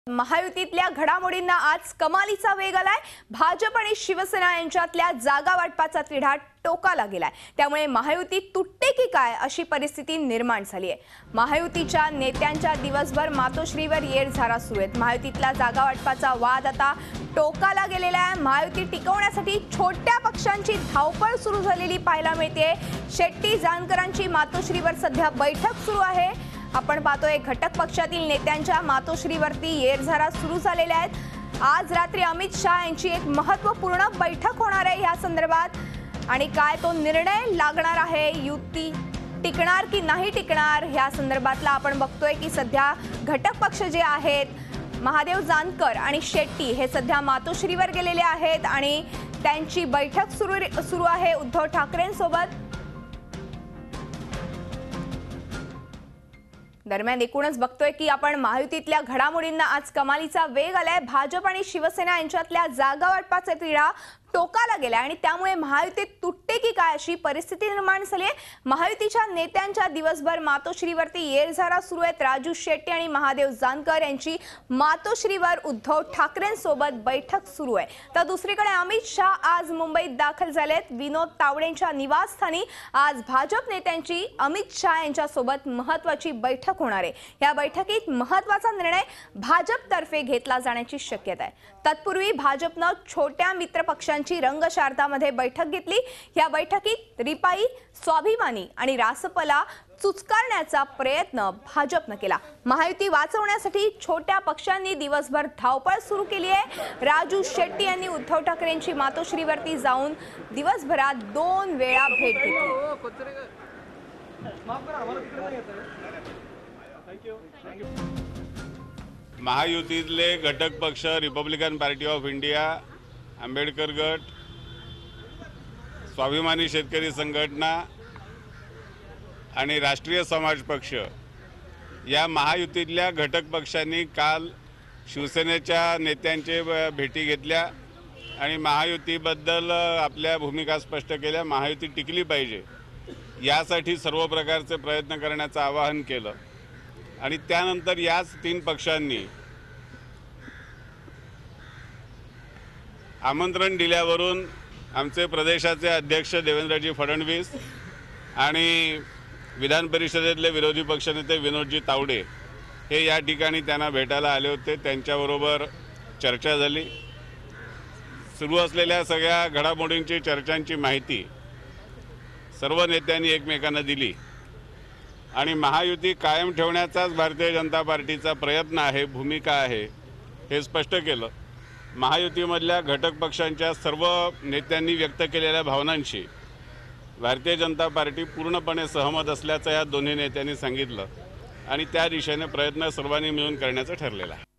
महायुतीतल्या घडामोडींना आज कमालीचा वेग आलाय। भाजप आणि शिवसेना यांच्यातल्या जागा वाटपाचा तिढा टोकाला गेलाय। त्यामुळे महायुती तुटते की काय अशी परिस्थिती निर्माण झाली आहे। महायुतीच्या नेत्यांच्या दिवसभर मातोश्रीवर येरझारा सुरू आहेत। महायुतीतला जागा वाटपाचा वाद आता टोकाला गेलेला आहे। महायुती टिकवण्यासाठी छोट्या पक्षांची धावपळ सुरू झालेली पाहायला मिळते। शेट्टी जानकरांची मातोश्रीवर सध्या बैठक सुरू आहे। आपण पाहतोय घटक पक्षातील नेत्यांच्या मातोश्रीवरती येरझारा सुरू झालेल्या आहेत। आज रात्री अमित शाह यांची एक महत्त्वपूर्ण बैठक होणार आहे या संदर्भात आणि काय तो निर्णय लागणार आहे, युती टिकणार की नाही टिकणार या संदर्भातला आपण बघतोय की सध्या घटक पक्ष जे आहेत महादेव जानकर आणि शेट्टी हे सध्या मातोश्रीवर गेलेले आहेत आणि त्यांची बैठक सुरू आहे उद्धव ठाकरेंसोबत। दरम्यान एकूणच बघतोय की आपण महायुतीतल्या घडामोडींना आज कमालीचा वेग आलाय। भाजप आणि शिवसेना यांच्यातल्या जागा वाटपाचा तिढा टोकाला गेला आणि त्यामुळे महायुती तुटते की काय अशी परिस्थिती निर्माण झाली आहे। महायुतीच्या नेत्यांच्या दिवसभर मातोश्रीवरती येरझारा सुरू आहेत। राजू शेट्टी आणि महादेव जानकर यांची मातोश्रीवर उद्धव ठाकरेंसोबत बैठक सुरू आहे। तर दुसरीकडे अमित शाह आज मुंबईत दाखल झालेत। विनोद तावडेंच्या निवासस्थानी आज भाजप नेत्यांची अमित शाह यांच्यासोबत महत्त्वाची बैठक होणार आहे। या बैठकीत महत्त्वाचा निर्णय भाजपतर्फे घेतला जाण्याची शक्यता आहे। तत्पूर्वी भाजपनं छोट्या मित्र पक्षांची रंगशारदामध्ये बैठक घेतली। या बैठकीत रिपाई, स्वाभिमानी आणि रासपला चुचकारण्याचा प्रयत्न भाजपनं केला। महायुती वाचवण्यासाठी छोट्या पक्षांनी दिवसभर धावपळ सुरू केली आहे। राजू शेट्टी यांनी उद्धव ठाकरेंची मातोश्रीवरती जाऊन दिवसभरात 2 वेळा भेट घेतली। महायुतीतले घटक पक्ष Republican Party of India, Ambedkar गट, स्वाभिमानी शेतकरी संघटना आणि राष्ट्रीय समाज पक्ष या महायुतीतल्या घटक पक्षांनी काल शिवसेनेच्या नेत्यांचे भेटी घेतल्या आणि महायुतीबद्दल आपल्या भूमिका स्पष्ट केल्या। महायुती टिकली पाहिजे यासाठी सर्व प्रकारचे प्रयत्न करण्याचं आवाहन केलं आणि त्यानंतर याच 3 पक्षांनी आमंत्रण दिल्यावरून आमचे प्रदेशाचे अध्यक्ष देवेंद्रजी फडणवीस आणि विधान परिषदेतले विरोधी पक्षनेते विनोदजी तावडे हे या ठिकाणी त्यांना भेटायला आले होते। त्यांच्याबरोबर चर्चा झाली। सुरू असलेल्या सगळ्या घडामोडींची चर्चांची माहिती सर्व नेत्यांनी एकमेकांना दिली आणि महायुती कायम ठेवण्याचाच भारतीय जनता पार्टीचा प्रयत्न आहे, भूमिका आहे हे स्पष्ट केलं। महायुतीमधल्या घटक पक्षांच्या सर्व नेत्यांनी व्यक्त केलेल्या भावनांशी भारतीय जनता पार्टी पूर्णपणे सहमत असल्याचं या दोन्ही नेत्यांनी सांगितलं आणि त्या दिशेने प्रयत्न सर्वांनी मिळून करण्याचं ठरलेलं आहे।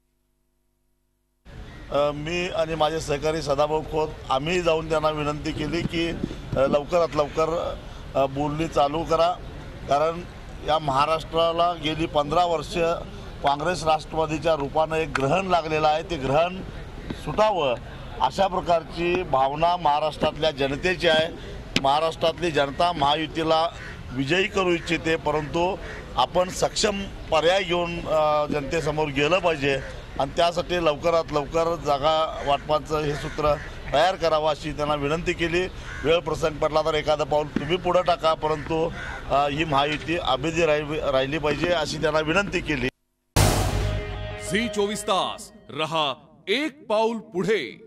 मी आणि माझे सहकारी सदाभाऊ खोत आम्ही जाऊन त्यांना विनंती केली की लवकरात लवकर बोलणी चालू करा, कारण या महाराष्ट्राला गेली 15 वर्ष काँग्रेस राष्ट्रवादीच्या रूपाने एक ग्रहण लागलेलं आहे। ते ग्रहण सुटावं अशा प्रकारची भावना महाराष्ट्रातल्या जनतेची आहे। महाराष्ट्रातली जनता महायुतीला विजयी करू इच्छिते, परंतु आपण सक्षम पर्याय घेऊन जनतेसमोर गेलं पाहिजे आणि त्यासाठी लवकरात लवकर जागा वाटपाचं हे सूत्र तयार करावं अशी त्यांना विनंती केली। वेळ प्रसंग पडला तर एखादं पाऊल तुम्ही पुढे टाका, परंतु ही महायुती अभेदी राहिली पाहिजे अशी त्यांना विनंती केली। झी 24 तास रहा एक पाऊल पुढे।